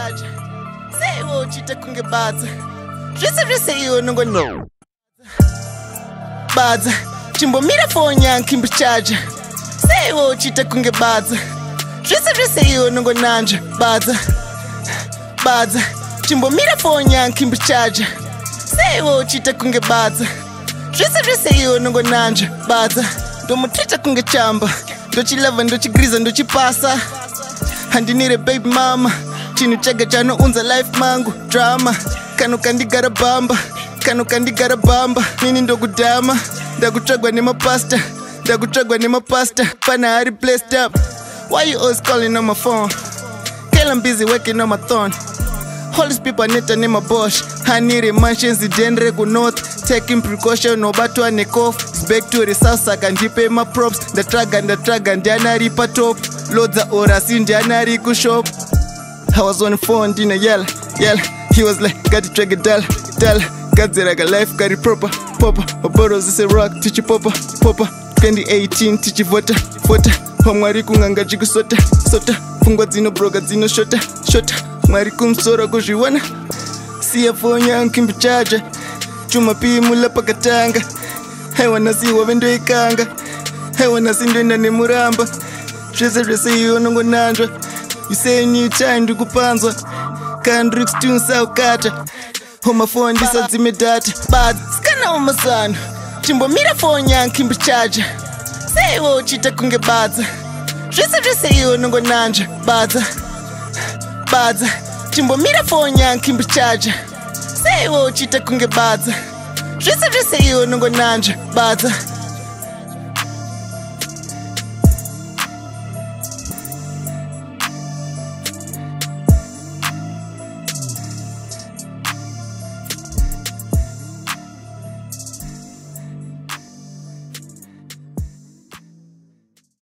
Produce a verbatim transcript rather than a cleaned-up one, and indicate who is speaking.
Speaker 1: charge. Say what you take on the bad. Just every say you no go no. Bad. Chimbo mira phone yang kimbi charge. Say what you take on the bad. Just every say you no go nanja. Bad. Bad. Chimbo mira phone yang kimbi charge. Say what you take on the bad. Just every say you no go nanja. Bad. Don't treat a kunga chamba. Don't you love and don't you grease and don't you passa. And you need a baby mama. Chinu chaga jano unza life mangu. Drama. Kano kandi gara bamba. Kano kandi gara bamba. Nini ndogu dama. Dagu tragwa ni mapasta. Dagu tragwa ni mapasta. Pana hari blessed up. Why you always calling on my phone? Girl, I'm busy working on my thorn. All these people need a my boss. I need a mansions in Denrego North. Taking precaution, no batu a neck off. Back to the south, I can pay my props. The track and the track and Diana Ripa top. Loads of horas in Diana Riku shop. I was on the phone, dinner yell, yell. He was like, got the trigger dull, dull. Got the like a life, got it proper, proper. My bottles is a rock, teach you popper, popper. twenty eighteen, teach you voter, voter. Homwari kunganga jigu sota, sota. Fungwa zino broga zino shota, shota. Mwari kumsora kujiwana. Siya phone yang kimbi charger. Chuma pii mula pakatanga. Hewa nasi wavendo ikanga. Hewa nasi ndwenda ni muramba. Tresa tresa iyo nongo nanjwa. You say new time ndugu panzwa. Kandrix tunsa ukata. Homa phone disa zime data. Bad, skana homa sana. Chimbo mira phone yang kimbi charger. Say wo chita kunge badza. Tresa tresa iyo nongo nanjwa. Badza. Badza. Chimbo mira phone yang kimbi charger. Say wo chita kunge badza. Just every say you no go nanja, badza.